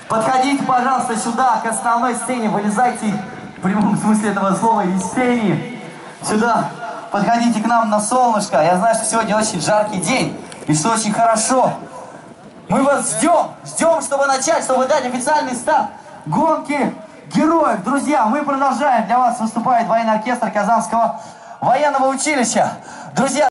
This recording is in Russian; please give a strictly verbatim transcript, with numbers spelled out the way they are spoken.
Подходите, пожалуйста, сюда, к основной сцене. Вылезайте в прямом смысле этого слова из сцены. Сюда. Подходите к нам на солнышко. Я знаю, что сегодня очень жаркий день. И что очень хорошо. Мы вас ждем. Ждем, чтобы начать, чтобы дать официальный старт гонки героев. Друзья, мы продолжаем. Для вас выступает военный оркестр Казанского военного училища. Друзья,